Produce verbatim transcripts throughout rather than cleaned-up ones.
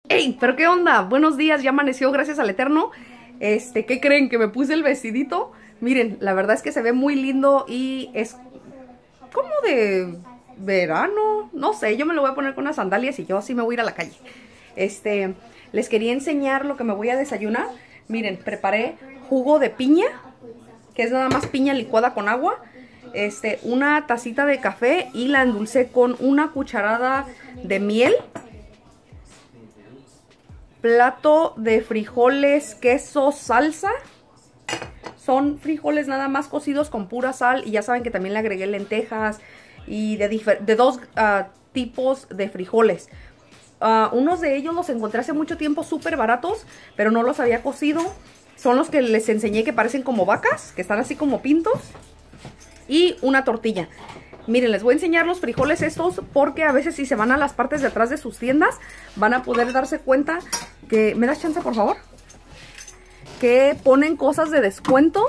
¡Ey! ¿Pero qué onda? Buenos días, ya amaneció, gracias al Eterno. Este, ¿qué creen? Que me puse el vestidito. Miren, la verdad es que se ve muy lindo y es como de verano. No sé, yo me lo voy a poner con unas sandalias y yo así me voy a ir a la calle. Este, les quería enseñar lo que me voy a desayunar. Miren, preparé jugo de piña, que es nada más piña licuada con agua. Este, una tacita de café y la endulcé con una cucharada de miel. Plato de frijoles, queso, salsa. Son frijoles nada más cocidos con pura sal. Y ya saben que también le agregué lentejas y de, de dos uh, tipos de frijoles. Uh, unos de ellos los encontré hace mucho tiempo súper baratos, pero no los había cocido. Son los que les enseñé que parecen como vacas, que están así como pintos. Y una tortilla. Miren, les voy a enseñar los frijoles estos porque a veces si se van a las partes de atrás de sus tiendas van a poder darse cuenta que... ¿Me das chance, por favor? Que ponen cosas de descuento.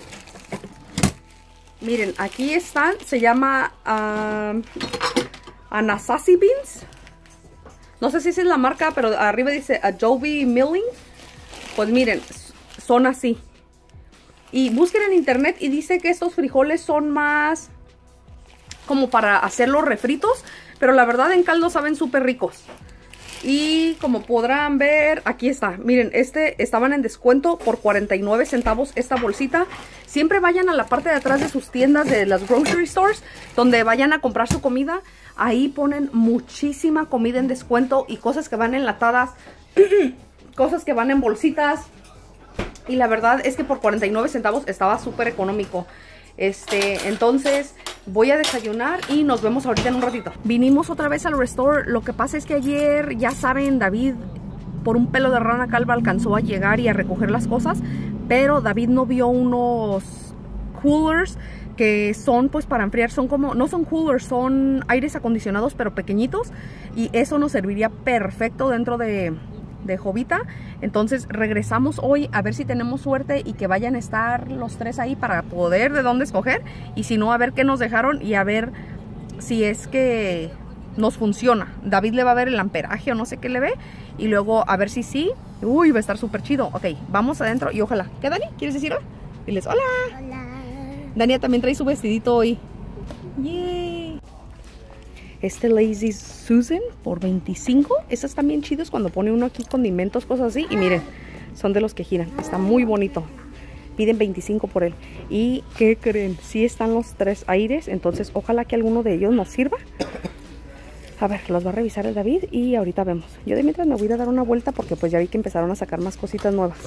Miren, aquí están. Se llama uh, Anasazi Beans. No sé si esa es la marca, pero arriba dice Adobe Milling. Pues miren, son así. Y busquen en internet y dice que estos frijoles son más como para hacer los refritos, pero la verdad en caldo saben súper ricos. Y como podrán ver, aquí está. Miren, este estaban en descuento por cuarenta y nueve centavos esta bolsita. Siempre vayan a la parte de atrás de sus tiendas, de las grocery stores, donde vayan a comprar su comida. Ahí ponen muchísima comida en descuento y cosas que van enlatadas, cosas que van en bolsitas. Y la verdad es que por cuarenta y nueve centavos estaba súper económico. Este, entonces voy a desayunar y nos vemos ahorita en un ratito. Vinimos otra vez al restore. Lo que pasa es que ayer, ya saben, David por un pelo de rana calva alcanzó a llegar y a recoger las cosas, pero David no vio unos coolers que son pues para enfriar. Son como, no son coolers, son aires acondicionados pero pequeñitos, y eso nos serviría perfecto dentro de de Jovita. Entonces regresamos hoy a ver si tenemos suerte y que vayan a estar los tres ahí para poder de dónde escoger, y si no, a ver qué nos dejaron y a ver si es que nos funciona. David le va a ver el amperaje o no sé qué le ve, y luego a ver si sí. Uy, va a estar súper chido. Ok, vamos adentro y ojalá. ¿Qué, Dani? ¿Quieres decir hola? Diles hola. Hola. Dania también trae su vestidito hoy. Yay. Este Lazy Susan por veinticinco. Estos están bien chidos cuando pone uno aquí condimentos, cosas así. Y miren, son de los que giran. Está muy bonito. Piden veinticinco por él. ¿Y qué creen? Sí están los tres aires. Entonces ojalá que alguno de ellos nos sirva. A ver, los va a revisar el David y ahorita vemos. Yo de mientras me voy a dar una vuelta porque pues ya vi que empezaron a sacar más cositas nuevas.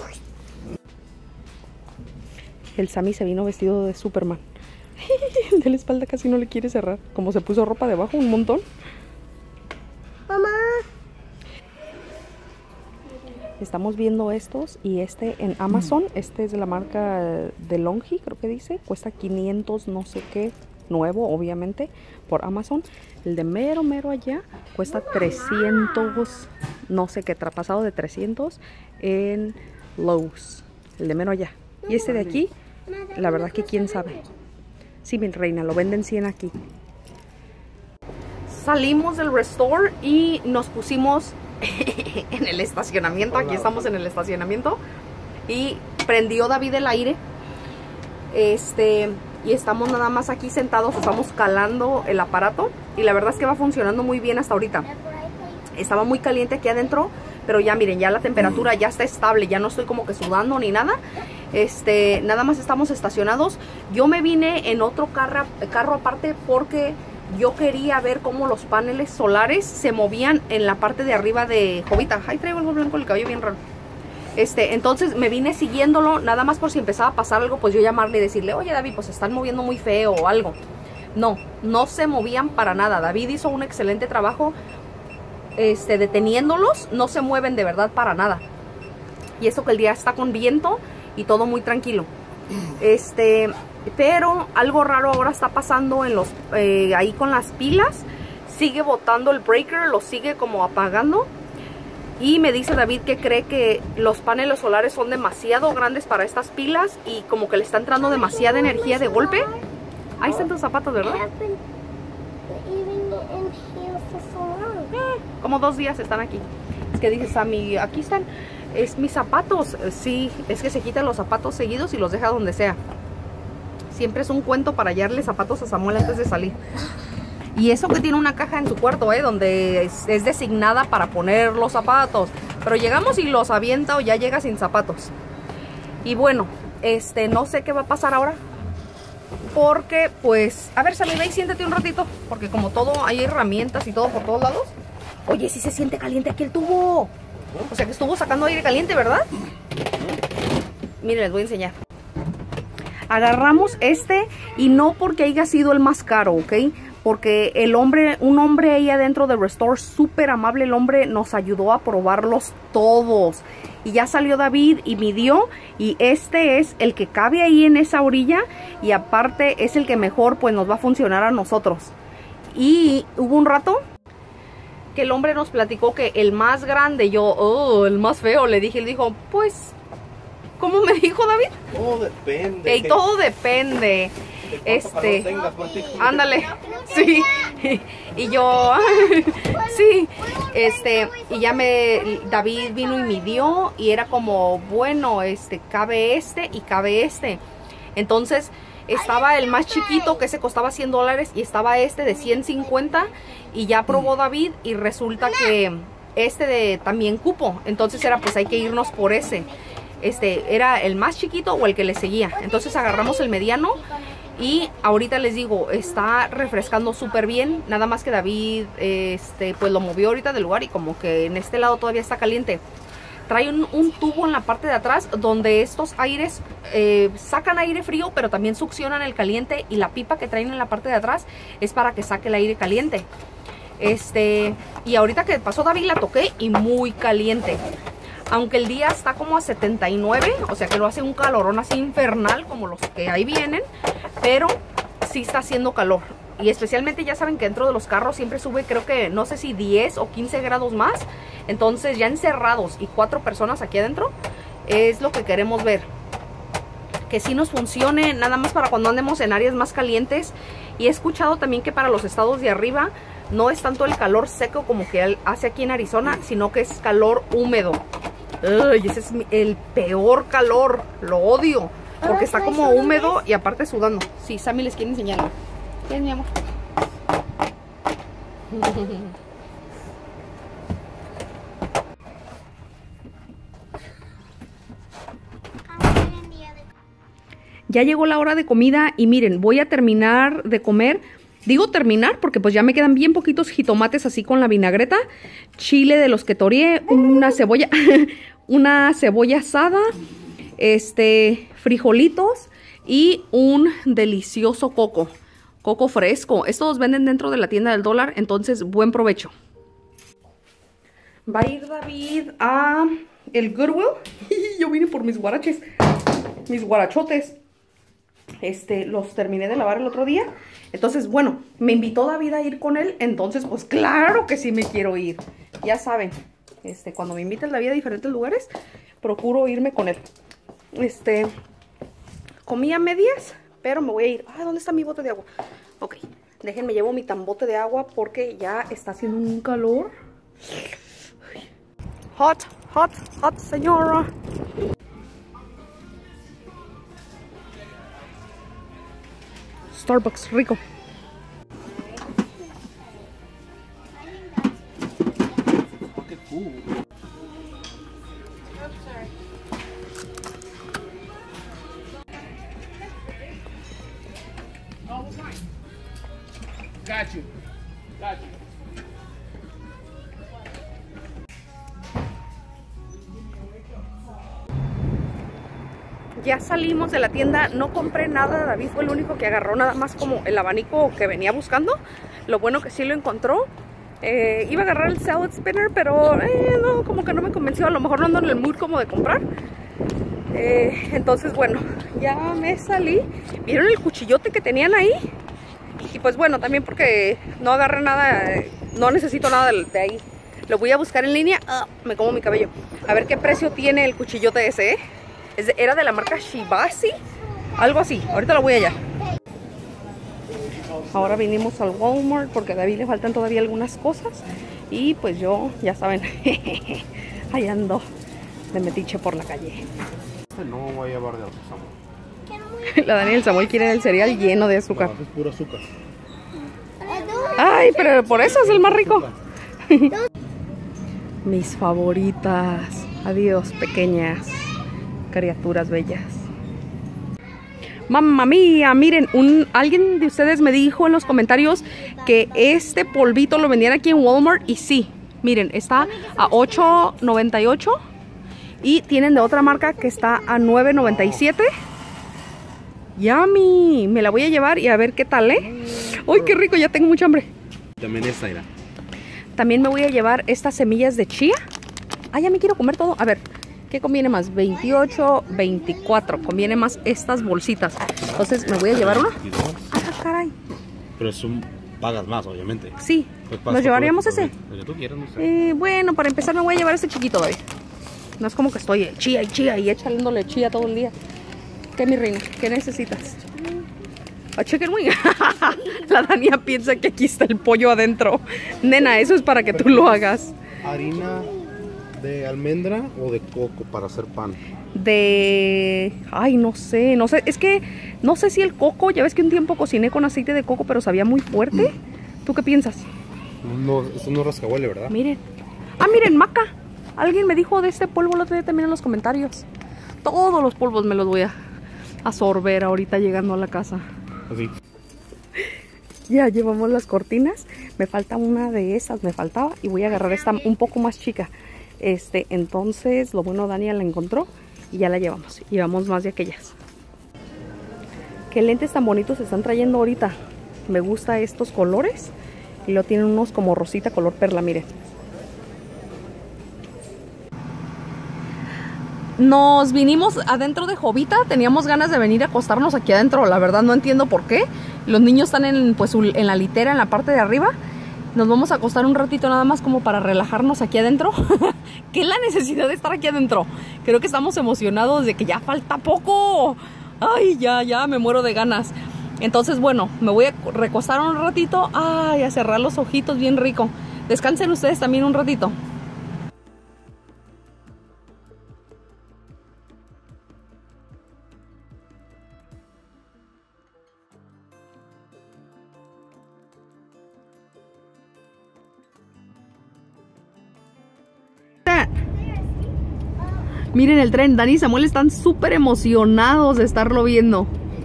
El Sammy se vino vestido de Superman. El de la espalda casi no le quiere cerrar. Como se puso ropa debajo un montón. Mamá. Estamos viendo estos y este en Amazon. Este es de la marca de Longi, creo que dice. Cuesta quinientos no sé qué. Nuevo, obviamente, por Amazon. El de mero, mero allá cuesta trescientos, no sé qué, traspasado de trescientos en Lowe's. El de mero allá. Y este de aquí, la verdad que quién sabe. Sí, mi reina, lo venden cien aquí. Salimos del restore y nos pusimos en el estacionamiento. Aquí estamos en el estacionamiento. Y prendió David el aire. Este, y estamos nada más aquí sentados. Estamos calando el aparato. Y la verdad es que va funcionando muy bien hasta ahorita. Estaba muy caliente aquí adentro, pero ya miren, ya la temperatura ya está estable. Ya no estoy como que sudando ni nada. Este, nada más estamos estacionados. Yo me vine en otro carro, carro aparte porque yo quería ver cómo los paneles solares se movían en la parte de arriba de Jovita. Ay, traigo algo blanco en el cabello bien raro. Este, entonces me vine siguiéndolo, nada más por si empezaba a pasar algo, pues yo llamarle y decirle, oye David, pues se están moviendo muy feo o algo. No, no se movían para nada. David hizo un excelente trabajo este, deteniéndolos. No se mueven de verdad para nada. Y eso que el día está con viento y todo muy tranquilo. Este, pero algo raro ahora está pasando en los, eh, ahí con las pilas. Sigue botando el breaker, lo sigue como apagando. Y me dice David que cree que los paneles solares son demasiado grandes para estas pilas y como que le está entrando demasiada energía de golpe. Ahí están tus zapatos, ¿verdad? Eh, como dos días están aquí. ¿Qué dices, Sammy? Aquí están, es mis zapatos. Sí, es que se quitan los zapatos seguidos y los deja donde sea. Siempre es un cuento para hallarle zapatos a Samuel antes de salir. Y eso que tiene una caja en su cuarto, ¿eh? Donde es, es designada para poner los zapatos. Pero llegamos y los avienta o ya llega sin zapatos. Y bueno, este, no sé qué va a pasar ahora. Porque, pues, a ver, Sammy, ve y siéntate un ratito. Porque como todo, hay herramientas y todo por todos lados. Oye, sí se siente caliente aquí el tubo. O sea que estuvo sacando aire caliente, ¿verdad? Miren, les voy a enseñar. Agarramos este y no porque haya sido el más caro, ¿ok? Porque el hombre, un hombre ahí adentro de Restore, súper amable el hombre, nos ayudó a probarlos todos. Y ya salió David y midió, y este es el que cabe ahí en esa orilla, y aparte es el que mejor pues nos va a funcionar a nosotros. Y hubo un rato que el hombre nos platicó que el más grande, yo, oh, el más feo, le dije, él dijo, pues, ¿cómo me dijo David? Todo depende. Hey, todo depende. Este, tengas, ándale, sí, y yo, sí, este, y ya me, David vino y midió, y era como, bueno, este, cabe este y cabe este, entonces, estaba el más chiquito que ese costaba cien dólares, y estaba este de ciento cincuenta, y ya probó David, y resulta que este de también cupo, entonces era, pues hay que irnos por ese, este, era el más chiquito o el que le seguía, entonces agarramos el mediano. Y ahorita les digo, está refrescando súper bien. Nada más que David este, pues lo movió ahorita del lugar y como que en este lado todavía está caliente. Trae un, un tubo en la parte de atrás donde estos aires eh, sacan aire frío, pero también succionan el caliente. Y la pipa que traen en la parte de atrás es para que saque el aire caliente. Este, y ahorita que pasó David la toqué y muy caliente. Aunque el día está como a setenta y nueve, o sea que lo hace un calorón así infernal como los que ahí vienen, pero sí está haciendo calor. Y especialmente ya saben que dentro de los carros siempre sube, creo que no sé si diez o quince grados más. Entonces ya encerrados y cuatro personas aquí adentro es lo que queremos ver. Que sí nos funcione nada más para cuando andemos en áreas más calientes. Y he escuchado también que para los estados de arriba no es tanto el calor seco como que hace aquí en Arizona, sino que es calor húmedo. Uy, ese es el peor calor, lo odio, porque está como húmedo y aparte sudando. Sí, Sammy les quiere enseñar. ¿Qué es, mi amor? Ya llegó la hora de comida y miren, voy a terminar de comer. Digo terminar porque pues ya me quedan bien poquitos jitomates así con la vinagreta, chile de los que toreé, una cebolla, una cebolla asada, este, frijolitos y un delicioso coco, coco fresco. Estos venden dentro de la tienda del dólar, entonces buen provecho. Va a ir David a el Goodwill. Yo vine por mis guaraches, mis guarachotes. Este, los terminé de lavar el otro día. Entonces, bueno, me invitó David a ir con él. Entonces, pues claro que sí me quiero ir. Ya saben, este, cuando me invitan David a diferentes lugares, procuro irme con él. Este, comí a medias, pero me voy a ir. Ah, ¿dónde está mi bote de agua? Ok, déjenme, llevo mi tambote de agua porque ya está haciendo un calor. Hot, hot, hot, señora. Starbucks, rico. Qué cool. Got you. Got you. Ya salimos de la tienda, no compré nada, David fue el único que agarró nada más como el abanico que venía buscando. Lo bueno que sí lo encontró. Eh, iba a agarrar el salad spinner, pero eh, no, como que no me convenció. A lo mejor no ando en el mood como de comprar. Eh, entonces, bueno, ya me salí. ¿Vieron el cuchillote que tenían ahí? Y pues bueno, también porque no agarré nada, eh, no necesito nada de, de ahí. Lo voy a buscar en línea. Ah, me como mi cabello. A ver qué precio tiene el cuchillote ese, ¿eh? Es de, era de la marca Shibasi, algo así. Ahorita lo voy allá. ahora vinimos al Walmart porque a David le faltan todavía algunas cosas. Y pues yo, ya saben, ahí ando de metiche por la calle. Este no voy a llevar de azúcar. La Dani y el Samuel quieren el cereal lleno de azúcar. No, es puro azúcar. Ay, pero por eso es el más rico. Mis favoritas. Adiós, pequeñas criaturas bellas. Mamma mía, miren, un, alguien de ustedes me dijo en los comentarios que este polvito lo vendían aquí en Walmart. Y sí, miren, está a ocho noventa y ocho. Y tienen de otra marca que está a nueve noventa y siete. Yummy, me la voy a llevar y a ver qué tal, ¿eh? ¡Uy, qué rico! Ya tengo mucha hambre. También esta irá. También me voy a llevar estas semillas de chía. Ah, ya me quiero comer todo. A ver, ¿qué conviene más? veintiocho, veinticuatro. Conviene más estas bolsitas. Entonces, ¿me voy a llevar una? Ah, caray. Pero es un... pagas más, obviamente. Sí. Pues ¿Nos llevaríamos ese? Lo que tú quieras, no sé. Eh, bueno, para empezar me voy a llevar este chiquito, baby. No es como que estoy eh, chía y chía y echándole chía todo el día. ¿Qué, mi reina? ¿Qué necesitas? A chicken wing. La Dania piensa que aquí está el pollo adentro. Nena, eso es para que tú lo hagas. ¿Harina de almendra o de coco para hacer pan? De... Ay, no sé, no sé. Es que no sé si el coco, ya ves que un tiempo cociné con aceite de coco, pero sabía muy fuerte. ¿Tú qué piensas? No, esto no es rascahuele, ¿verdad? Miren. Ah, miren, maca. Alguien me dijo de este polvo el otro día también en los comentarios. Todos los polvos me los voy a absorber ahorita llegando a la casa. Así. Ya llevamos las cortinas. Me falta una de esas, me faltaba. Y voy a agarrar esta un poco más chica. Este, entonces, lo bueno, Daniel la encontró y ya la llevamos. Llevamos más de aquellas. Qué lentes tan bonitos se están trayendo ahorita. Me gusta estos colores. Y lo tienen unos como rosita color perla, miren. Nos vinimos adentro de Jovita, teníamos ganas de venir a acostarnos aquí adentro, la verdad no entiendo por qué. Los niños están en, pues, en la litera, en la parte de arriba. Nos vamos a acostar un ratito nada más como para relajarnos aquí adentro. ¿Qué es la necesidad de estar aquí adentro? Creo que estamos emocionados de que ya falta poco. Ay, ya, ya, me muero de ganas. Entonces, bueno, me voy a recostar un ratito. Ay, a cerrar los ojitos bien rico. Descansen ustedes también un ratito. Miren el tren, Dani y Samuel están súper emocionados de estarlo viendo.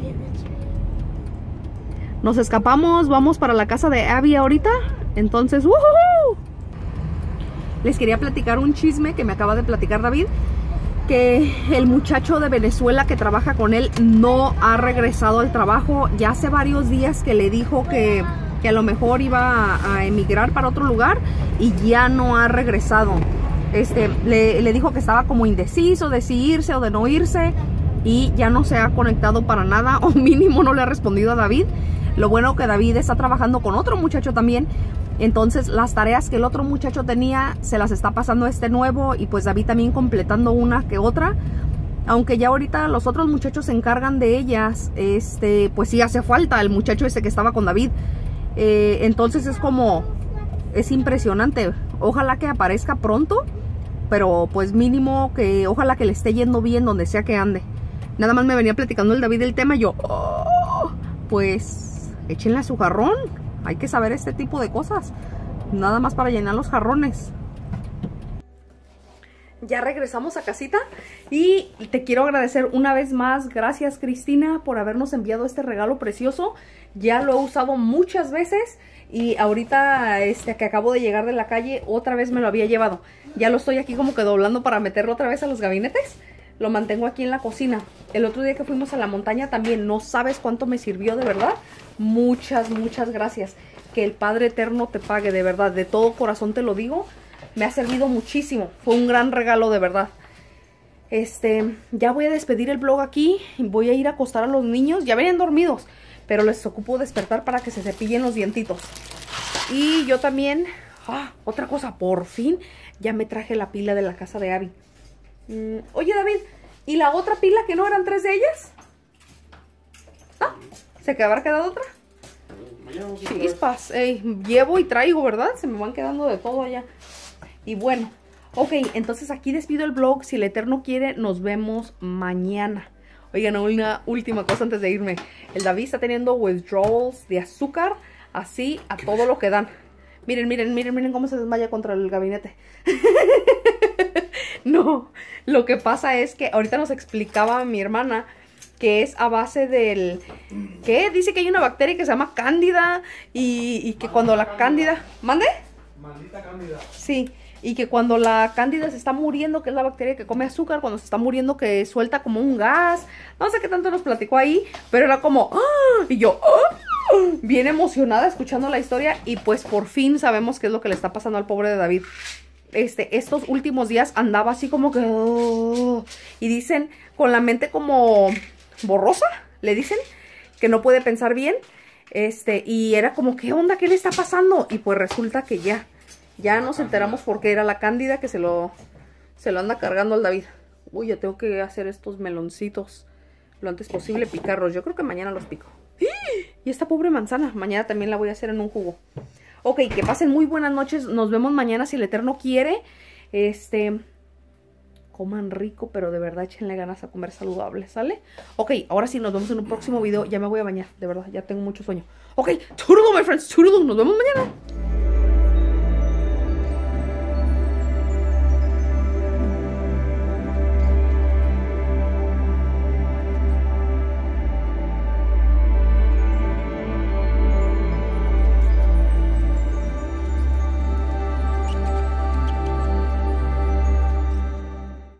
Nos escapamos, vamos para la casa de Abby ahorita. Entonces, ¡woohoo! Les quería platicar un chisme que me acaba de platicar David. Que el muchacho de Venezuela que trabaja con él no ha regresado al trabajo. Ya hace varios días que le dijo que, que a lo mejor iba a, a emigrar para otro lugar y ya no ha regresado. Este, le, le dijo que estaba como indeciso de si irse o de no irse y ya no se ha conectado para nada, o mínimo no le ha respondido a David. Lo bueno que David está trabajando con otro muchacho también, entonces las tareas que el otro muchacho tenía se las está pasando este nuevo y pues David también completando una que otra. Aunque ya ahorita los otros muchachos se encargan de ellas, este, pues sí hace falta el muchacho ese que estaba con David. Eh, entonces es como, es impresionante. Ojalá que aparezca pronto, pero pues mínimo que ojalá que le esté yendo bien donde sea que ande. Nada más me venía platicando el David del tema y yo, oh, pues échenle a su jarrón. Hay que saber este tipo de cosas. Nada más para llenar los jarrones. Ya regresamos a casita y te quiero agradecer una vez más. Gracias, Cristina, por habernos enviado este regalo precioso. Ya lo he usado muchas veces y ahorita este, que acabo de llegar de la calle otra vez me lo había llevado. Ya lo estoy aquí como que doblando para meterlo otra vez a los gabinetes. Lo mantengo aquí en la cocina. El otro día que fuimos a la montaña también, no sabes cuánto me sirvió, de verdad. Muchas, muchas gracias. Que el Padre Eterno te pague, de verdad. De todo corazón te lo digo. Me ha servido muchísimo. Fue un gran regalo, de verdad. Este, ya voy a despedir el vlog aquí. Voy a ir a acostar a los niños. Ya venían dormidos, pero les ocupo despertar para que se cepillen los dientitos. Y yo también, ah, otra cosa, por fin ya me traje la pila de la casa de Abby. Mm, oye, David, ¿y la otra pila que no eran tres de ellas? ¿Ah? ¿Se habrá quedado otra? Mañana vamos a Chispas, ey, llevo y traigo, ¿verdad? Se me van quedando de todo allá. Y bueno, ok, entonces aquí despido el vlog. Si el Eterno quiere, nos vemos mañana. Oigan, una última cosa antes de irme. El David está teniendo withdrawals de azúcar, así a todo lo que dan. Miren, miren, miren, miren cómo se desmaya contra el gabinete. No, lo que pasa es que ahorita nos explicaba mi hermana que es a base del... ¿Qué? Dice que hay una bacteria que se llama cándida y, y que cuando la cándida... ¿Mande? Maldita cándida. Sí, y que cuando la cándida se está muriendo, que es la bacteria que come azúcar, cuando se está muriendo que suelta como un gas. No sé qué tanto nos platicó ahí, pero era como... ¡ah! Y yo... ¡ah! Bien emocionada escuchando la historia y pues por fin sabemos qué es lo que le está pasando al pobre de David. Este, estos últimos días andaba así como que... oh, y dicen, con la mente como borrosa, le dicen, que no puede pensar bien. Este, y era como, ¿qué onda? ¿Qué le está pasando? Y pues resulta que ya, ya nos enteramos por qué era la cándida que se lo, se lo anda cargando al David. Uy, ya tengo que hacer estos meloncitos lo antes posible, picarlos. Yo creo que mañana los pico. Y esta pobre manzana, mañana también la voy a hacer en un jugo. Ok, que pasen muy buenas noches. Nos vemos mañana si el Eterno quiere. Este... Coman rico, pero de verdad échenle ganas a comer saludable, ¿sale? Ok, ahora sí, nos vemos en un próximo video. Ya me voy a bañar, de verdad, ya tengo mucho sueño. Ok, toodaloo, my friends, toodaloo. Nos vemos mañana.